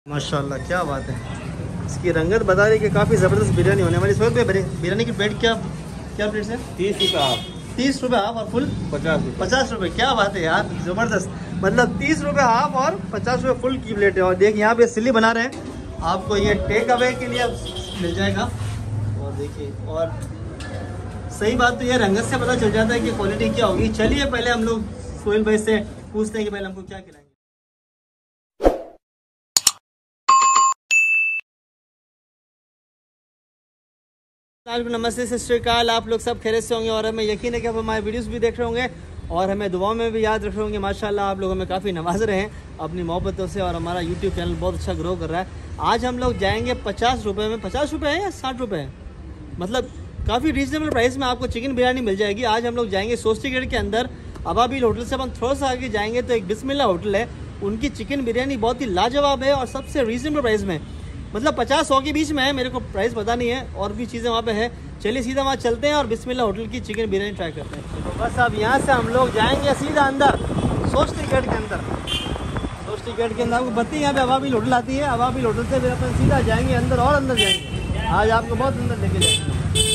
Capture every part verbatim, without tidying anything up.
माशाल्लाह क्या बात है। इसकी रंगत बता रही कि काफ़ी ज़बरदस्त बिरयानी होने वाली। सौ रुपये बिरयानी की प्लेट क्या क्या प्लेट है? तीस रुपये आप तीस रुपये हाफ और फुल पचास रुपये पचास रुपये। क्या बात है यार, ज़बरदस्त। मतलब तीस रुपये हाफ और पचास रुपये फुल की प्लेट है। और देखिए यहाँ पे सिल्ली बना रहे हैं, आपको ये टेक अवे के लिए मिल जाएगा। और देखिए, और सही बात तो ये रंगत से पता चल जाता है कि क्वालिटी क्या होगी। चलिए पहले हम लोग सोहेल भाई से पूछते हैं कि पहले हमको क्या खिलाएंगे। नमस्ते, सत श्री अकाल। आप लोग सब खैरियत से होंगे और हमें यकीन है कि आप हमारे वीडियोस भी देख रहे होंगे और हमें दुआओं में भी याद रख रहे होंगे। माशाल्लाह आप लोग हमें काफ़ी नवाज रहे हैं अपनी मोहब्बतों से और हमारा यूट्यूब चैनल बहुत अच्छा ग्रो कर रहा है। आज हम लोग जाएंगे पचास रुपये में, पचास रुपये है या साठ रुपये है, मतलब काफ़ी रीजनेबल प्राइस में आपको चिकन बिरयानी मिल जाएगी। आज हम लोग जाएंगे सोस्टी गेट के अंदर अबाबिल होटल से हम थोड़ा सा आगे जाएंगे तो एक बिस्मिल्लाह होटल है, उनकी चिकन बिरयानी बहुत ही लाजवाब है और सबसे रीजनेबल प्राइस में, मतलब पचास सौ के बीच में है। मेरे को प्राइस पता नहीं है और भी चीज़ें वहाँ पे है। चलिए सीधा वहाँ चलते हैं और बिस्मिल्लाह होटल की चिकन बिरयानी ट्राई करते हैं। तो बस अब यहाँ से हम लोग जाएंगे सीधा अंदर सोस्टी गेट के अंदर। सोस्टी गेट के अंदर आपको बत्ती यहाँ पे अबाबिल होटल आती है। अबाबिल होटल से फिर अपन सीधा जाएंगे अंदर और अंदर जाएंगे। आज आपको बहुत अंदर लेके जाएंगे।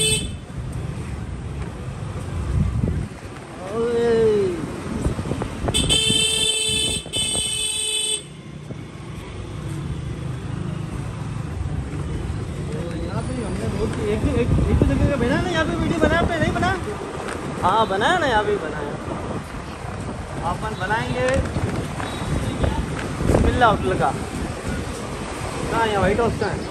एक एक एक तो जगह का बना ना यहाँ पे वीडियो बनाया आपने, नहीं बना? हाँ बनाया ना, यहाँ पे बनाया। अपन बनाएंगे बिस्मिल्लाह होटल का। कहाँ यहाँ व्हाइट हाउस का है?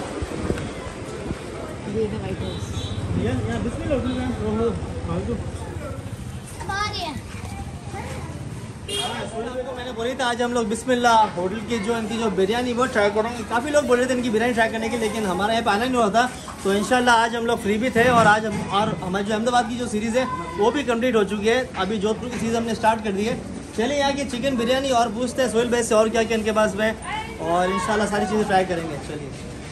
ये व्हाइट हाउस, यहाँ बिस्मिल्लाह होटल का। को मैंने बोली था आज हम लोग बिस्मिल्लाह होटल की जो इनकी जो बिरयानी वो ट्राई करेंगे। काफ़ी लोग बोल रहे थे इनकी बिरयानी ट्राई करने के, लेकिन हमारा यहाँ पे आना नहीं हुआ था। तो इंशाल्लाह आज हम लोग फ्री भी थे और आज हम और हमारी जो अहमदाबाद की जो सीरीज़ है वो भी कंप्लीट हो चुकी है। अभी जोधपुर की सीरीज़ हमने स्टार्ट कर दी है। चलिए यहाँ की चिकन बिरयानी और पूछते हैं सोहेल भाई से और क्या क्या इनके पास में, और इंशाल्लाह सारी चीज़ें ट्राई करेंगे। चलिए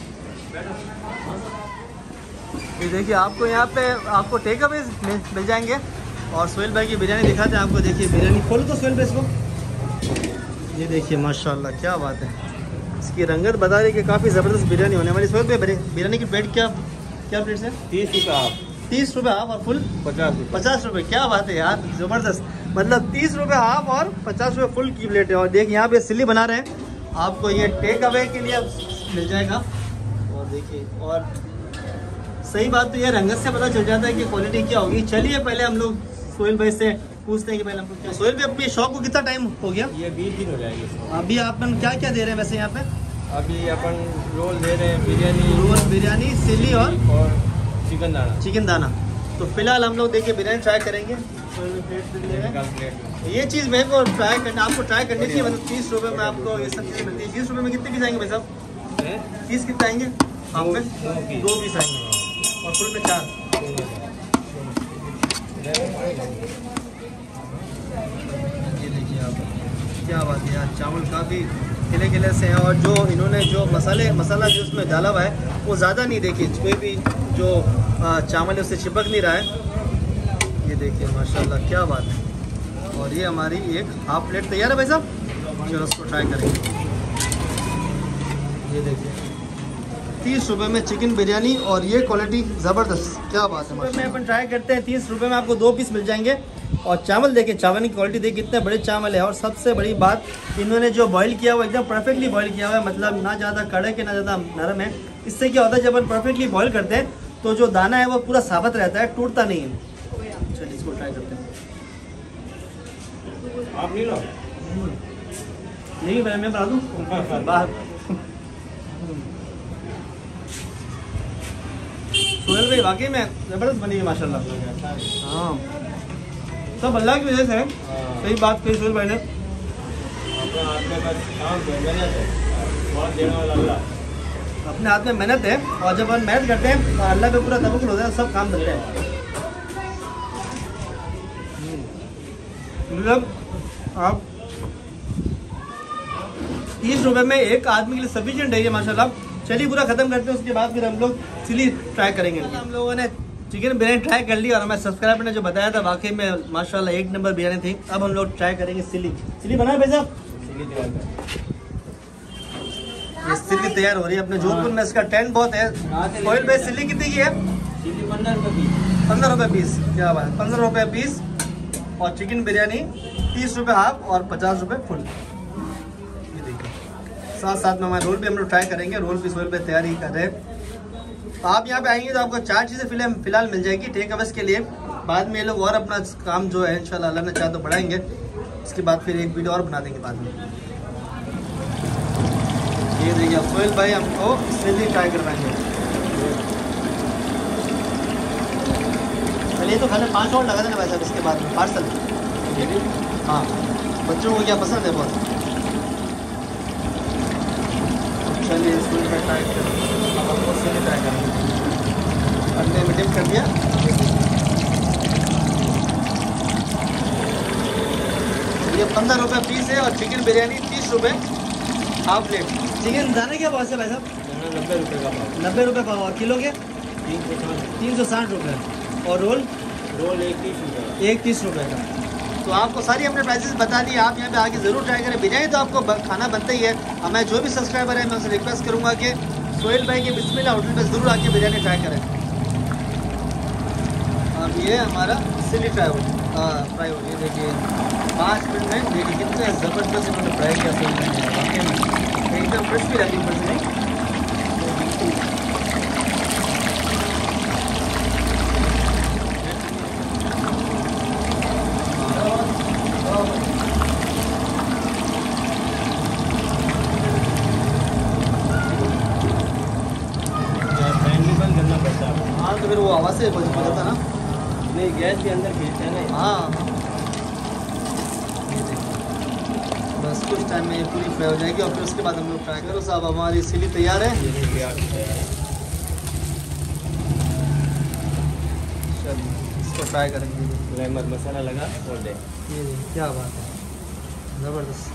ये देखिए, आपको यहाँ पे आपको टेक अवे मिल जाएंगे और सोहेल भाई की बिरयानी दिखाते हैं आपको। देखिए बिरयानी खोलो तो सोहेल भाई इसको। ये देखिए माशाल्लाह क्या बात है। इसकी रंगत बता रही कि काफ़ी ज़बरदस्त बिरयानी होने वाली। सोहेल भाई बिरयानी की प्लेट क्या क्या प्लेट है? तीस रुपये आप तीस रुपये हाफ और फुल पचास रुपये पचास रुपये। क्या बात है यार, ज़बरदस्त। मतलब तीस रुपये हाफ और पचास रुपये फुल की प्लेट है। और देखिए यहाँ पे सिल्ली बना रहे हैं, आपको ये टेक अवे के लिए मिल जाएगा। और देखिए, और सही बात तो ये रंगत से पता चल जाता है कि क्वालिटी क्या होगी। चलिए पहले हम लोग सोहेल भाई से पूछते हैं कि पहले हमको क्या। सोहेल भाई अपनी शॉप को कितना टाइम हो गया? ये बीस दिन हो जाएंगे। अभी अपन क्या क्या दे रहे हैं वैसे यहाँ पे? अभी अपन रोल दे रहे हैं, बिरयानी रोल, बिरयानी, सिल्ली और और चिकन दाना चिकन दाना। तो फिलहाल हम लोग देखिए बिरयानी ट्राई करेंगे। ये चीज़ मेरे को ट्राई करना, आपको ट्राई करनी चाहिए। मतलब तीस रुपये में आपको ये सब चीज़ें मिलती है। तीस रुपये में कितने पीस आएंगे भाई साहब? तीस कितने आएंगे? हाफ में दो पीस आएंगे और फुल में चार। ये देखिए आप, क्या बात है यार, चावल काफ़ी खिले खिले से हैं। और जो इन्होंने जो मसाले मसाला जो उसमें डाला हुआ है वो ज़्यादा नहीं, देखिए कोई भी जो चावल है उससे चिपक नहीं रहा है। ये देखिए माशाल्लाह क्या बात है। और ये हमारी एक हाफ प्लेट तैयार है भाई साहब। चलो उसको ट्राई करेंगे। ये देखिए तीस रुपये में चिकन बिरयानी और ये क्वालिटी ज़बरदस्त, क्या बात है। में अपन ट्राई करते हैं। तीस रुपये में आपको दो पीस मिल जाएंगे। और चावल देखिए, चावल की क्वालिटी देखिए कितने बड़े चावल है। और सबसे बड़ी बात, इन्होंने जो बॉईल किया हुआ एकदम परफेक्टली बॉईल किया हुआ है, मतलब ना ज़्यादा कड़क है ना ज़्यादा नरम है। इससे क्या होता है, जब अपन परफेक्टली बॉईल करते हैं तो जो दाना है वो पूरा साबित रहता है, टूटता नहीं है। चलिए इसको ट्राई करते हैं। आप नहीं लो नहीं मैं मैं बता दूँ बाहर। सोहेल भाई वाकई में ज़बरदस्त बनी है माशाल्लाह। हाँ सब अल्लाह की वजह से है। सही बात कही सोहेल भाई ने। अपने हाथ में मेहनत है और जब हम मेहनत करते हैं तो अल्लाह पे पूरा तवक्कुल होता है, सब काम करते हैं। मतलब आप तीस रुपये में एक आदमी के लिए सफिशिएंट है ये माशाल्लाह। चलिए पूरा खत्म करते हैं, उसके बाद फिर हम लोग चिली ट्राई करेंगे। हम लोगों ने चिकन बिरयानी ट्राई कर ली और हमें सब्सक्राइबर ने जो बताया था वाकई में माशाल्लाह एक नंबर बिरयानी थी। अब हम लोग ट्राई करेंगे सिली। सिली बनाए भाई साहब? ये सिल्ली तैयार हो रही है अपने जोधपुर में, इसका ट्रेंड बहुत है। सोहेल भाई सिल्ली कितने की है? चिल्ली पंद्रह रुपये पीस। पंद्रह रुपये पीस, क्या बात है, पंद्रह रुपये पीस। और चिकन बिरयानी तीस रुपये हाफ और पचास रुपये फुल। ये देखिए, साथ साथ में हमारे रोल भी हम लोग ट्राई करेंगे। रोल भी सोहेल भाई तैयारी कर रहे हैं। तो आप यहाँ पे आएंगे तो आपको चार चीज़ें फिलहाल फिलहाल मिल जाएगी टेक अवेस के लिए। बाद में ये लोग और अपना काम जो है इंशाल्लाह अल्लाह ने चाहे तो बढ़ाएंगे। इसके बाद फिर एक वीडियो और बना देंगे बाद में। ये देखिए अब सोहेल भाई हमको सिल्ली ट्राई करवाएंगे। चलिए तो खाने पाँच और लगा देना वैसे इसके बाद में पार्सल। हाँ, बच्चों को क्या पसंद है बहुत। चलिए सोहेल भाई ट्राई करें, अब हमको सिल्ली ट्राई करेंगे। अंडे में डिप कर दिया। ये पंद्रह रुपये पीस है और चिकन बिरयानी तीस रुपये हाफ प्लेट। चिकन दाने क्या भाव से भाई साहब? नब्बे रुपये का पाव। नब्बे रुपये पाव। किलो के तीन सौ साठ। तीन सौ साठ रुपये। और रोल रोल एक तीस रुपये। एक तीस रुपये का। तो आपको सारी हमने प्राइसेस बता दी। आप यहाँ पे आके ज़रूर ट्राई करें। बिरयानी तो आपको ब- खाना बनता ही है। अब मैं जो भी सब्सक्राइबर है मैं उनसे रिक्वेस्ट करूँगा कि सोहेल भाई के बिस्मिल्लाह होटल पर ज़रूर आके बिरयानी ट्राई करें। अब ये हमारा सिल्ली फ्राई हो हाँ फ्राई हो ये देखिए पाँच मिनट में। देखिए कितने ज़बरदस्त इन्होंने फ्राई किया सोहेल भाई ने, वाकई में एकदम क्रिस्पी रहती ऊपर से नहीं। हाँ तो फिर वो आवाज़ से बच जाता ना। नहीं, गैस के अंदर खींचते हैं ना। हाँ बस कुछ टाइम में ये पूरी फ्राई हो जाएगी और फिर उसके बाद हम लोग फ्राई करो साहब। हमारी सिल्ली तैयार है। ये देखिए आप चलिए इसको फ्राई करेंगे। रहमत मसाला लगा और दे। ये देखिए क्या बात है, ज़बरदस्त।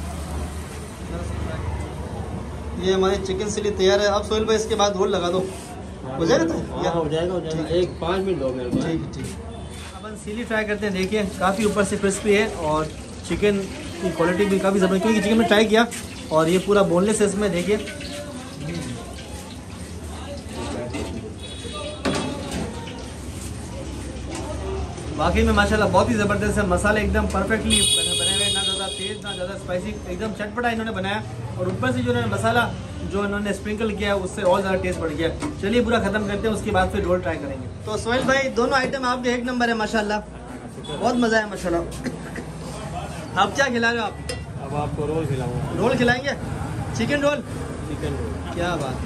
ये हमारी चिकन सिल्ली तैयार है। अब सोहेल भाई इसके बाद रोल लगा दो, हो जाएगा तो? हाँ, हो जाएगा हो जाएगा। एक पाँच मिनट दो मेरे को। ठीक है ठीक है। अब हम सिल्ली फ्राई करते हैं। देखिए काफ़ी ऊपर से क्रिस्पी है और चिकन की क्वालिटी भी काफ़ी ज़बरदस्त, क्योंकि चिकन में ट्राई किया और ये पूरा बोनलेस है इसमें। देखिए वाकई में माशाल्लाह बहुत ही ज़बरदस्त है। मसाले एकदम परफेक्टली बने बने हुए, ना ज़्यादा तेज़ ना ज़्यादा स्पाइसी, एकदम चटपटा इन्होंने बनाया। और ऊपर से जो इन्होंने मसाला जो इन्होंने स्प्रिंकल किया है उससे और ज़्यादा टेस्ट बढ़ गया। चलिए पूरा ख़त्म करते हैं, उसके बाद फिर रोल ट्राई करेंगे। तो सोहेल भाई दोनों आइटम आपके एक नंबर है माशाल्लाह, बहुत मज़ा है माशाल्लाह। आप क्या खिला रहे हो आप? अब आपको रोल खिलाऊंगा। रोल खिलाएंगे? Chicken roll? Chicken roll. क्या बात है।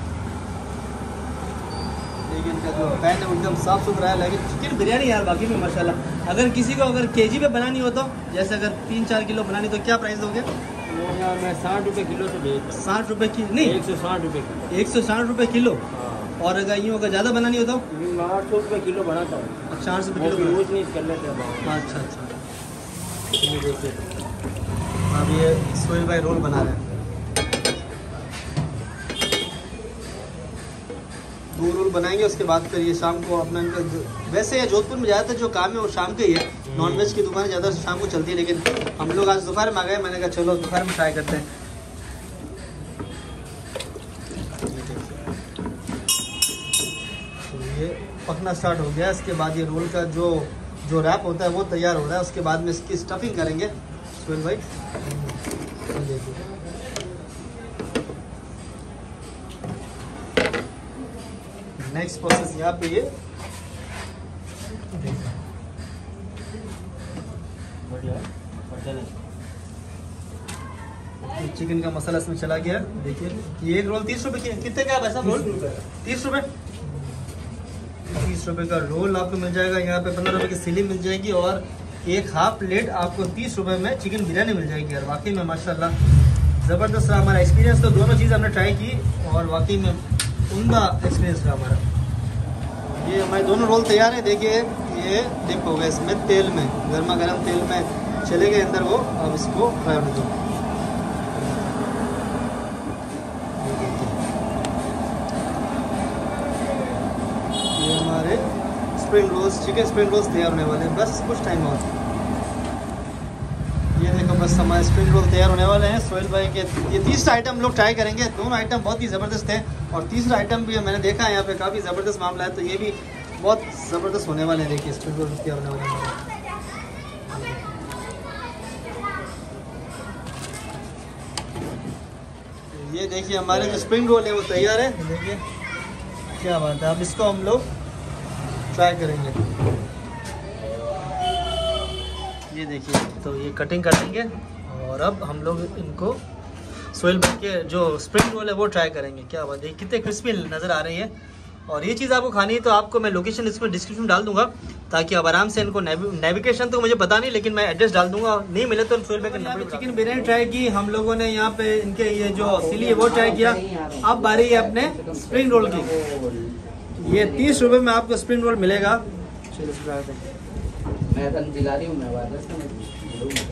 देखिए इनका जो पैन है एकदम साफ़ सुथरा है। लेकिन चिकन बिरयानी यार बाकी में माशाल्लाह। अगर किसी को अगर केजी पे बनानी हो तो, जैसे अगर तीन चार किलो बनानी तो क्या प्राइस दोगे? वो यार मैं साठ रुपये किलो से बेचता हूँ। साठ रुपये की नहीं, एक सौ साठ रुपये किलो। एक सौ साठ रुपये किलो। हाँ, और अगर यूँ अगर ज़्यादा बनानी हो तो मैं आठ सौ रुपये किलो बनाता हूँ। अच्छा आठ सौ रुपये वो किलो यूज नहीं कर लेते अब। बना- अच्छा अच्छा। ये देखिए अब ये सोहेल भाई रोल बना रहे हैं। दो रोल बनाएंगे, उसके बाद फिर ये शाम को अपना इनका जो- वैसे ये जोधपुर में ज़्यादातर जो काम है वो शाम का ही है। नॉनवेज की दुकानें ज़्यादा शाम को चलती है, लेकिन हम लोग आज दोपहर में आ गए। मैंने कहा चलो दोपहर में ट्राई करते हैं। तो ये पकना स्टार्ट हो गया। इसके बाद ये रोल का जो जो रैप होता है वो तैयार हो रहा है। उसके बाद में इसकी स्टफिंग करेंगे सोहेल भाई। देखिए नेक्स्ट प्रोसेस यहाँ पे ये चिकन का मसाला इसमें चला गया। देखिए ये एक रोल तीस रुपए की, कितने का है भाई साहब रोल? तीस रुपए। तीस रुपए का रोल आपको मिल जाएगा। यहाँ पे पंद्रह रुपए की सिली मिल जाएगी और एक हाफ प्लेट आपको तीस रुपए में चिकन बिरयानी मिल जाएगी। यार वाकई में माशाल्लाह ज़बरदस्त रहा हमारा एक्सपीरियंस। तो दोनों चीज़ हमने ट्राई की और वाकई में उम्दा एक्सपीरियंस रहा हमारा। ये हमारे दोनों रोल तैयार है। देखिए ये डिप हो गया इसमें तेल में, गर्मा गर्म तेल में चले गए अंदर वो। अब इसको फ्राई होने दो। ये हमारे spring rolls, chicken spring rolls तैयार होने वाले हैं, बस कुछ टाइम और। ये देखो तो बस हमारे स्प्रिंग रोल तैयार होने वाले हैं सोहेल भाई के। ये तीसरा आइटम लोग ट्राई करेंगे। दोनों आइटम बहुत ही ज़बरदस्त है और तीसरा आइटम भी मैंने देखा है यहाँ पे काफ़ी ज़बरदस्त मामला है, तो ये भी बहुत ज़बरदस्त होने वाले हैं। देखिए स्प्रिंग रोल तैयार होने वाले हैं। ये देखिए हमारे जो स्प्रिंग रोल है वो तैयार है। देखिए क्या बात है। अब इसको हम लोग ट्राई करेंगे। ये देखिए तो ये कटिंग कर देंगे और अब हम लोग इनको सोहेल भाई के जो स्प्रिंग रोल है वो ट्राई करेंगे। क्या बात है, कितने क्रिस्पी नज़र आ रही है। और ये चीज़ आपको खानी है तो आपको मैं लोकेशन इसमें डिस्क्रिप्शन डाल दूंगा ताकि आप आराम से इनको नेविगेशन तो मुझे पता नहीं, लेकिन मैं एड्रेस डाल दूंगा। नहीं मिले तो सोहेल भाई का नंबर। चिकन बिरयानी ट्राई की हम लोगों ने यहाँ पे, इनके ये जो सिली है वो ट्राई किया। अब बारी है अपने स्प्रिंग रोल की। ये तीस रुपये में आपको स्प्रिंग रोल मिलेगा। मैं दिला रही हूँ मैं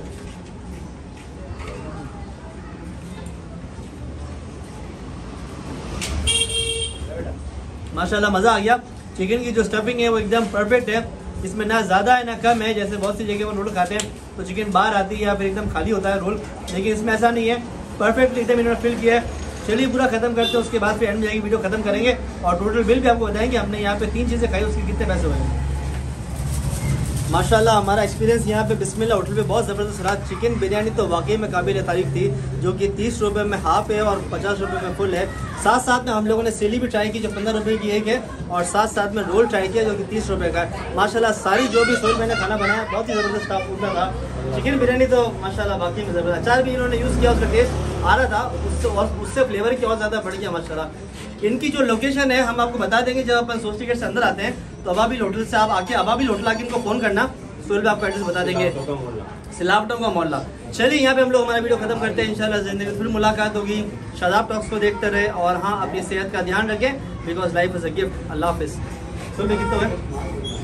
माशाल्लाह मज़ा आ गया। चिकन की जो स्टफिंग है वो एकदम परफेक्ट है। इसमें ना ज़्यादा है ना कम है। जैसे बहुत सी जगह वो रोल खाते हैं तो चिकन बाहर आती है या फिर एकदम खाली होता है रोल, लेकिन इसमें ऐसा नहीं है। परफेक्टली एकदम इन्होंने फिल किया है। चलिए पूरा खत्म करते हैं, उसके बाद फिर एंड में जाएगी वीडियो खत्म करेंगे और टोटल बिल भी आपको बताएंगे। हमने यहाँ पे तीन चीज़ें खाई, उसके कितने पैसे हुए। माशाल्लाह हमारा एक्सपीरियंस यहाँ पे बिस्मिल्लाह होटल पे बहुत ज़बरदस्त रहा। चिकन बिरयानी तो वाकई में काबिल तारीफ थी, जो कि तीस रुपये में हाफ है और पचास रुपये में फुल है। साथ साथ में हम लोगों ने सिली भी ट्राई की जो पंद्रह रुपये की एक है, और साथ साथ में रोल ट्राई किया जो कि तीस रुपये का है। माशाल्लाह सारी जो भी सोहेल मैंने खाना बनाया बहुत ही ज़बरदस्त था, फूडा था। चिकन बिरयानी तो माशाल्लाह बाकी में ज़बरदस्त। अचार भी इन्होंने यूज़ किया, उसका टेस्ट आ रहा था उससे, और उससे फ्लेवर की और ज़्यादा बढ़ गया माशाल्लाह। इनकी जो लोकेशन है हम आपको बता देंगे। जब अपन सोस्टी गेट से अंदर आते हैं तो अबाबिल होटल से आप आके अबाबिल होटल आके इनको फ़ोन करना, सोहेल आपको एड्रेस बता देंगे। सिलाव टॉक का मोहल्ला। चलिए यहाँ पे हम लोग हमारा वीडियो खत्म करते हैं। इंशाल्लाह ज़िंदगी में फिर मुलाकात होगी। शादाब टॉक्स को देखते रहे और हाँ अपनी सेहत का ध्यान रखें, because life is a gift. अल्लाह हाफिज़। सोहेल कितना है?